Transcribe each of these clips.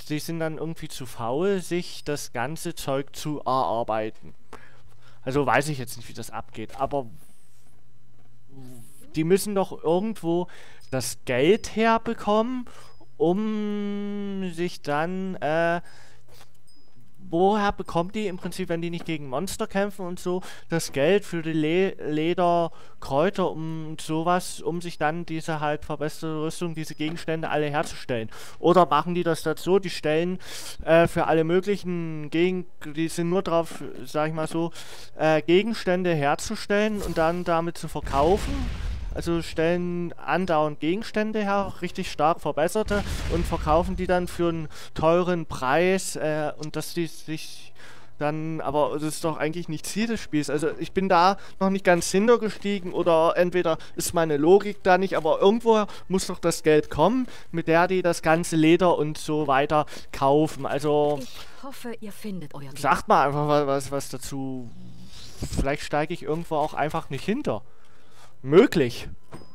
die sind dann irgendwie zu faul, sich das ganze Zeug zu erarbeiten. Also weiß ich jetzt nicht, wie das abgeht, aber die müssen doch irgendwo das Geld herbekommen, um sich dann, woher bekommt die im Prinzip, wenn die nicht gegen Monster kämpfen und so, das Geld für die Leder, Kräuter und sowas, um sich dann diese halt verbesserte Rüstung, diese Gegenstände alle herzustellen? Oder machen die das dazu, die stellen für alle möglichen die sind nur drauf, sag ich mal so, Gegenstände herzustellen und dann damit zu verkaufen? Also stellen andauernd Gegenstände her, richtig stark verbesserte, und verkaufen die dann für einen teuren Preis, und dass die sich dann, aber das ist doch eigentlich nicht Ziel des Spiels. Also ich bin da noch nicht ganz hintergestiegen, oder entweder ist meine Logik da nicht, aber irgendwo muss doch das Geld kommen, mit der die das ganze Leder und so weiter kaufen. Also Ich hoffe, ihr findet euer Weg. sagt mal einfach was dazu. Vielleicht steige ich irgendwo auch einfach nicht hinter. Möglich.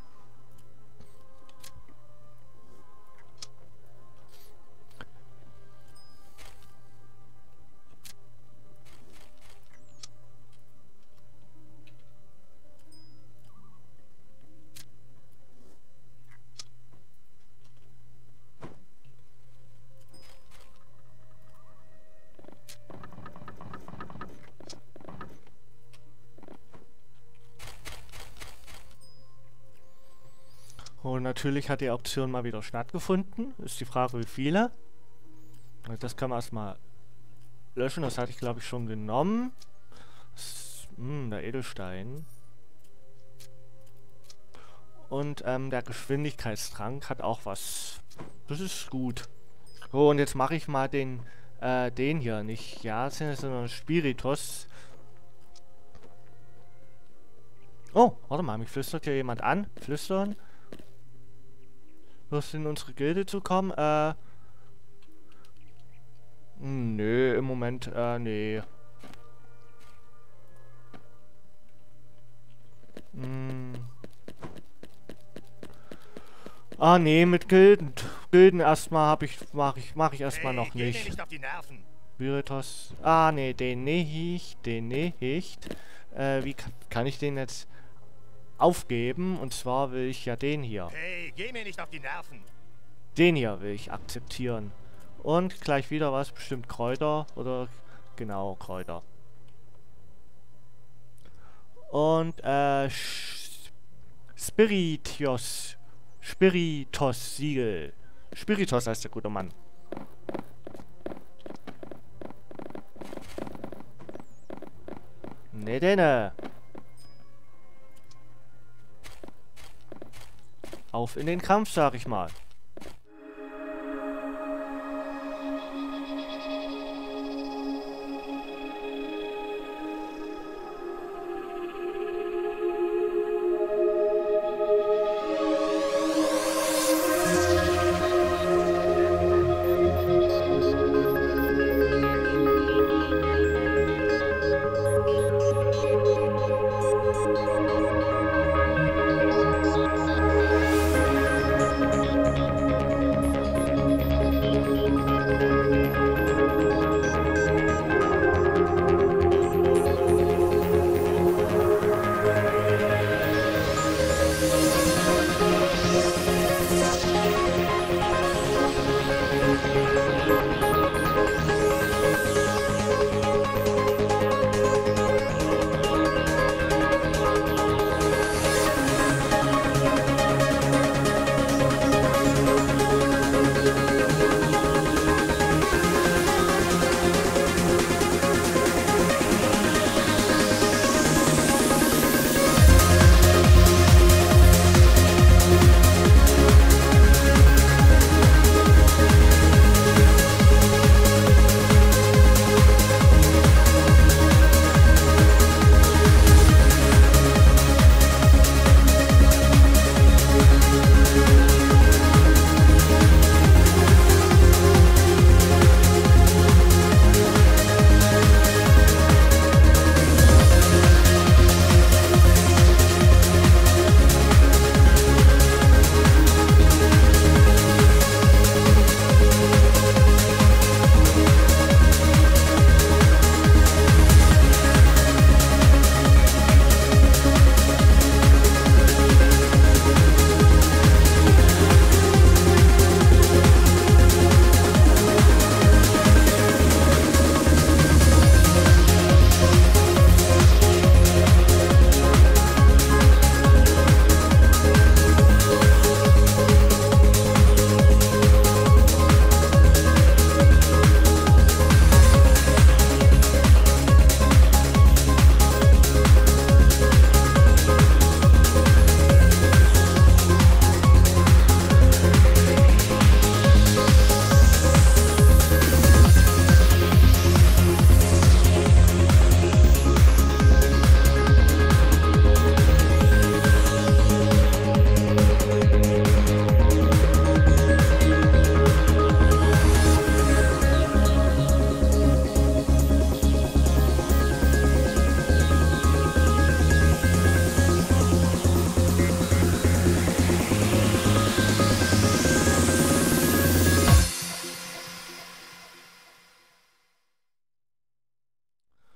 Und natürlich hat die Option mal wieder stattgefunden. Ist die Frage, wie viele. Das kann man erstmal löschen. Das hatte ich, glaube ich, schon genommen. Der Edelstein. Und der Geschwindigkeitstrank hat auch was. Das ist gut. So, und jetzt mache ich mal den hier. Nicht Yasin, sondern Spiritus. Oh, warte mal. Mich flüstert hier jemand an. Flüstern. Wirst du in unsere Gilde zu kommen? Nö, im Moment, nee. Ah, nee, mit Gilden. Gilden erstmal mach ich erstmal noch nicht. Geh mir nicht auf die Nerven. Viritos. Ah, nee, den nicht. Wie kann ich den jetzt aufgeben? Und zwar will ich ja den hier. Hey, geh mir nicht auf die Nerven. Den hier will ich akzeptieren. Und gleich wieder was, bestimmt Kräuter. Oder, genau, Kräuter. Und, Spiritos Siegel. Spiritos heißt der gute Mann. Ne, denne. Auf in den Kampf, sag ich mal.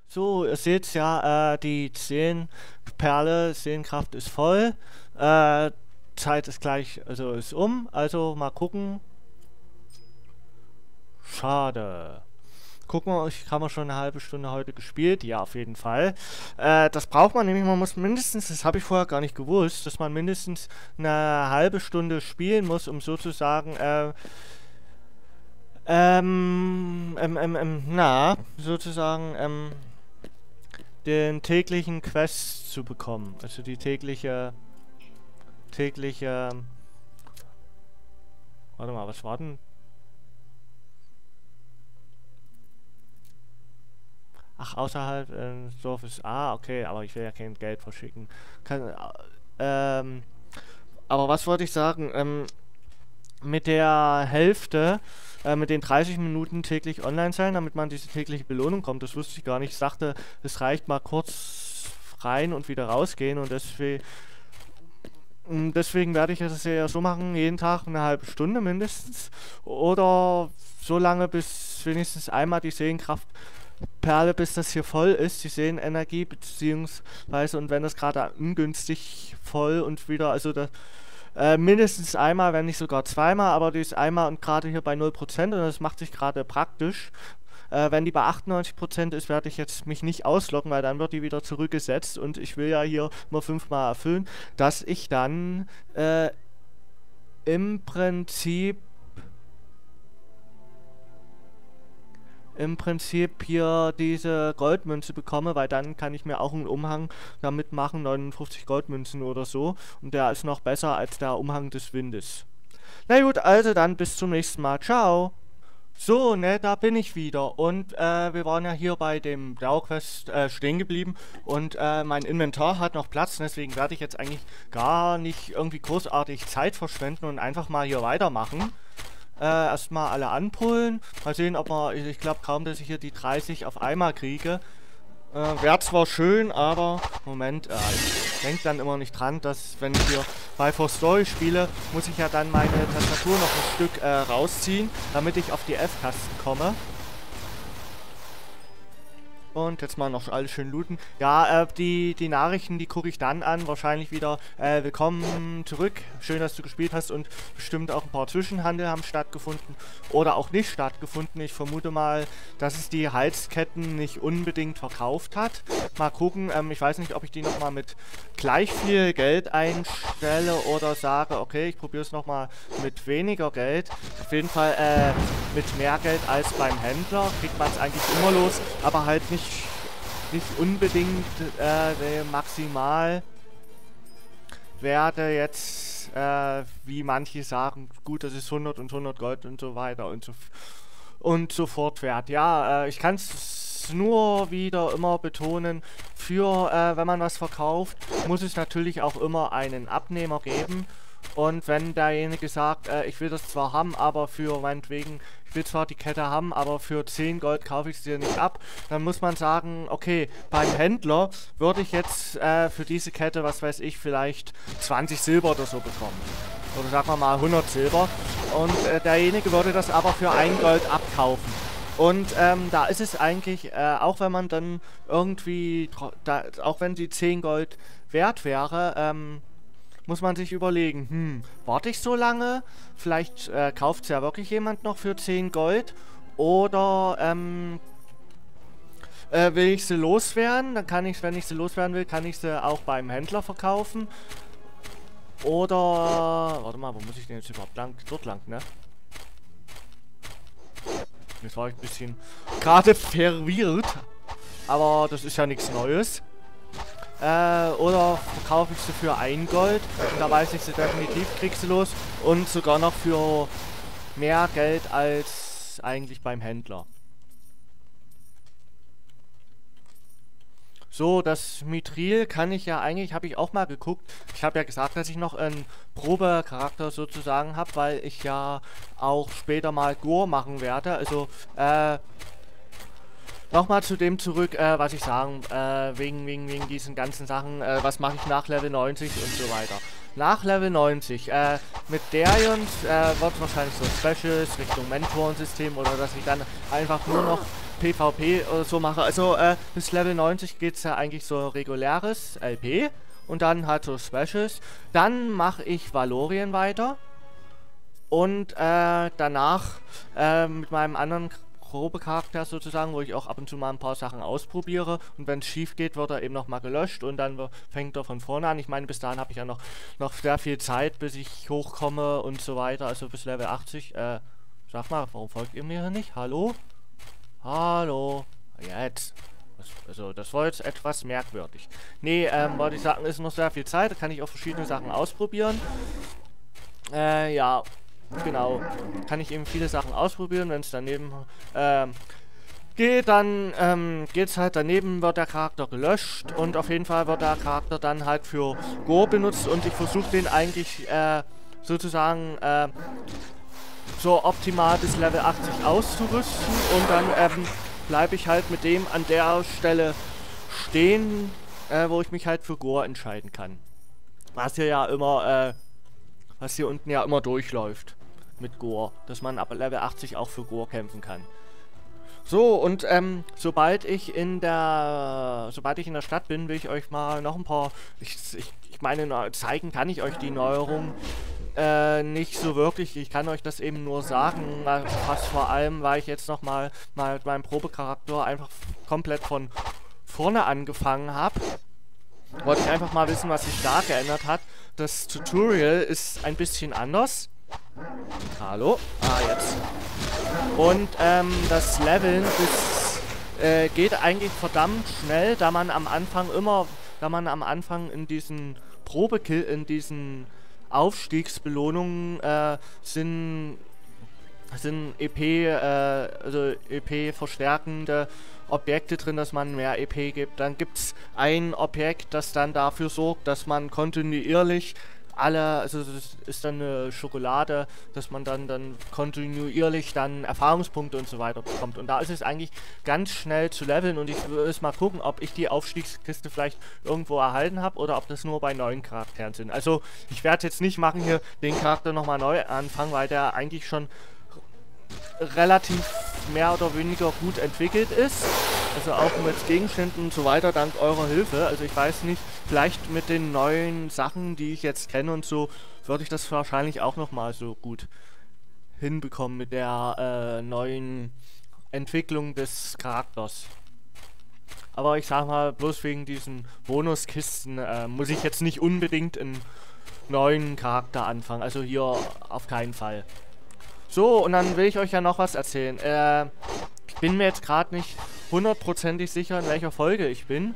So, ihr seht ja, die Seelenperle, Seelenkraft ist voll. Zeit ist gleich, also ist um. Also mal gucken. Schade. Gucken wir, ich habe schon eine halbe Stunde heute gespielt. Ja, auf jeden Fall. Das braucht man nämlich, man muss mindestens, das habe ich vorher gar nicht gewusst, dass man mindestens eine halbe Stunde spielen muss, um sozusagen, den täglichen Quest zu bekommen. Also die tägliche, warte mal, was war denn? Ach, außerhalb des Dorfes. Ah, okay, aber ich will ja kein Geld verschicken. Aber was wollte ich sagen? Mit der Hälfte, mit den 30 Minuten täglich online sein, damit man diese tägliche Belohnung kommt. Das wusste ich gar nicht. Ich dachte, es reicht mal kurz rein und wieder rausgehen und deswegen werde ich es ja so machen, jeden Tag eine halbe Stunde mindestens. Oder so lange, bis wenigstens einmal die Seelenkraftperle, bis das hier voll ist, die Seelenenergie, beziehungsweise, und wenn das gerade ungünstig voll und wieder, also das, mindestens einmal, wenn nicht sogar zweimal, aber die ist einmal und gerade hier bei 0% und das macht sich gerade praktisch. Wenn die bei 98% ist, werde ich jetzt mich nicht ausloggen, weil dann wird die wieder zurückgesetzt und ich will ja hier nur 5-mal erfüllen, dass ich dann im Prinzip hier diese Goldmünze bekomme, weil dann kann ich mir auch einen Umhang damit machen, 59 Goldmünzen oder so. Und der ist noch besser als der Umhang des Windes. Na gut, also dann bis zum nächsten Mal. Ciao! So, ne, da bin ich wieder. Und wir waren ja hier bei dem Dauerquest stehen geblieben. Und mein Inventar hat noch Platz, deswegen werde ich jetzt eigentlich gar nicht irgendwie großartig Zeit verschwenden und einfach mal hier weitermachen. Erstmal alle anpullen. Mal sehen, ob wir, ich glaube kaum, dass ich hier die 30 auf einmal kriege. Wäre zwar schön, aber Moment, ich denke dann immer nicht dran, dass wenn ich hier bei For Story spiele, muss ich ja dann meine Tastatur noch ein Stück rausziehen, damit ich auf die F-Tasten komme. Und jetzt mal noch alles schön looten. Ja, die Nachrichten, die gucke ich dann an. Wahrscheinlich wieder willkommen zurück. Schön, dass du gespielt hast und bestimmt auch ein paar Zwischenhandel haben stattgefunden oder auch nicht stattgefunden. Ich vermute mal, dass es die Halsketten nicht unbedingt verkauft hat. Mal gucken. Ich weiß nicht, ob ich die nochmal mit gleich viel Geld einstelle oder sage, okay, ich probiere es nochmal mit weniger Geld. Auf jeden Fall mit mehr Geld als beim Händler. Kriegt man es eigentlich immer los, aber halt nicht unbedingt maximal werde jetzt, wie manche sagen, gut, das ist 100 und 100 Gold und so weiter und so fort wert. Ja, ich kann es nur wieder immer betonen, wenn man was verkauft, muss es natürlich auch immer einen Abnehmer geben. Und wenn derjenige sagt, ich will das zwar haben, aber für meinetwegen, ich will zwar die Kette haben, aber für 10 Gold kaufe ich sie dir nicht ab, dann muss man sagen, okay, beim Händler würde ich jetzt für diese Kette, was weiß ich, vielleicht 20 Silber oder so bekommen. Oder sagen wir mal 100 Silber. Und derjenige würde das aber für 1 Gold abkaufen. Und da ist es eigentlich, auch wenn man dann irgendwie, auch wenn die 10 Gold wert wäre, muss man sich überlegen, warte ich so lange? Vielleicht kauft es ja wirklich jemand noch für 10 Gold. Oder will ich sie loswerden? Dann kann ich, wenn ich sie loswerden will, kann ich sie auch beim Händler verkaufen. Oder, warte mal, wo muss ich denn jetzt überhaupt lang? Dort lang, ne? Jetzt war ich ein bisschen gerade verwirrt. Aber das ist ja nichts Neues. Oder verkaufe ich sie für 1 Gold und da weiß ich sie definitiv, kriegst du los und sogar noch für mehr Geld als eigentlich beim Händler. So, das Mithril kann ich ja eigentlich, habe ich auch mal geguckt. Ich habe ja gesagt, dass ich noch einen Probecharakter sozusagen habe, weil ich ja auch später mal Gore machen werde. Also, nochmal zu dem zurück, was ich sagen, wegen diesen ganzen Sachen, was mache ich nach Level 90 und so weiter. Nach Level 90, mit Darion wird wahrscheinlich so Specials Richtung Mentorensystem oder dass ich dann einfach nur noch PvP oder so mache. Also bis Level 90 geht es ja eigentlich so reguläres LP und dann halt so Specials. Dann mache ich Valorien weiter und danach mit meinem anderen Probecharakter sozusagen, wo ich auch ab und zu mal ein paar Sachen ausprobiere, und wenn es schief geht, wird er eben nochmal gelöscht und dann fängt er von vorne an. Ich meine, bis dahin habe ich ja noch sehr viel Zeit, bis ich hochkomme und so weiter, also bis Level 80. Sag mal, warum folgt ihr mir hier nicht? Hallo? Hallo? Jetzt. Also, das war jetzt etwas merkwürdig. Nee, wollte ich sagen, ist noch sehr viel Zeit, da kann ich auch verschiedene Sachen ausprobieren. Ja, genau. Kann ich eben viele Sachen ausprobieren, wenn es daneben geht, dann geht's halt daneben, wird der Charakter gelöscht und auf jeden Fall wird der Charakter dann halt für Gore benutzt und ich versuche den eigentlich sozusagen so optimal bis Level 80 auszurüsten und dann bleibe ich halt mit dem an der Stelle stehen, wo ich mich halt für Gore entscheiden kann. Was hier ja immer, was hier unten ja immer durchläuft mit Gore, dass man ab Level 80 auch für Gore kämpfen kann. So, und sobald ich in der Stadt bin, will ich euch mal noch ein paar, ich meine, zeigen kann ich euch die Neuerung nicht so wirklich. Ich kann euch das eben nur sagen, fast vor allem, weil ich jetzt noch mal mit meinem Probecharakter einfach komplett von vorne angefangen habe. Wollte ich einfach mal wissen, was sich da geändert hat. Das Tutorial ist ein bisschen anders. Hallo? Ah, jetzt. Und das Leveln geht eigentlich verdammt schnell, da man am Anfang in diesen in diesen Aufstiegsbelohnungen sind also EP verstärkende Objekte drin, dass man mehr EP gibt. Dann gibt es ein Objekt, das dann dafür sorgt, dass man kontinuierlich also das ist dann eine Schokolade, dass man dann kontinuierlich dann Erfahrungspunkte und so weiter bekommt. Und da ist es eigentlich ganz schnell zu leveln und ich will jetzt mal gucken, ob ich die Aufstiegskiste vielleicht irgendwo erhalten habe oder ob das nur bei neuen Charakteren sind. Also ich werde jetzt nicht machen hier den Charakter nochmal neu anfangen, weil der eigentlich schon relativ mehr oder weniger gut entwickelt ist. Also auch mit Gegenständen und so weiter, dank eurer Hilfe. Also ich weiß nicht, vielleicht mit den neuen Sachen, die ich jetzt kenne und so, würde ich das wahrscheinlich auch nochmal so gut hinbekommen mit der neuen Entwicklung des Charakters. Aber ich sag mal, bloß wegen diesen Bonuskisten muss ich jetzt nicht unbedingt einen neuen Charakter anfangen. Also hier auf keinen Fall. So, und dann will ich euch ja noch was erzählen. Ich bin mir jetzt gerade nicht hundertprozentig sicher, in welcher Folge ich bin.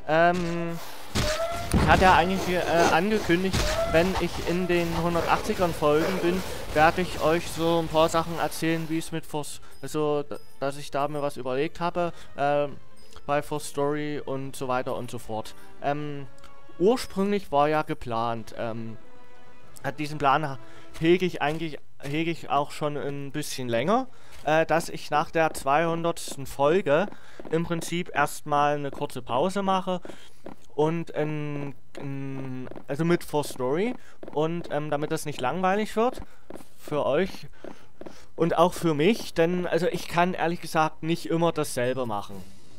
Ich hatte ja eigentlich angekündigt, wenn ich in den 180ern Folgen bin, werde ich euch so ein paar Sachen erzählen, wie es mit also, dass ich da mir was überlegt habe, bei For Story und so weiter und so fort. Ursprünglich war ja geplant, diesen Plan hege ich auch schon ein bisschen länger, dass ich nach der 200. Folge im Prinzip erstmal eine kurze Pause mache und also mit For Story und damit das nicht langweilig wird für euch und auch für mich, denn also ich kann ehrlich gesagt nicht immer dasselbe machen.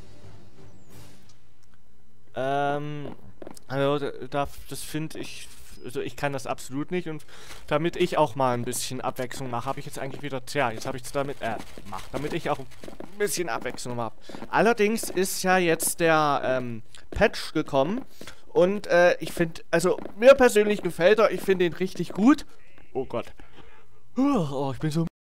Also das finde ich, also ich kann das absolut nicht und damit ich auch mal ein bisschen Abwechslung mache, habe ich jetzt eigentlich wieder, jetzt habe ich es damit damit ich auch ein bisschen Abwechslung habe. Allerdings ist ja jetzt der Patch gekommen und ich finde, also mir persönlich gefällt er, ich finde ihn richtig gut. Oh Gott. Oh, ich bin so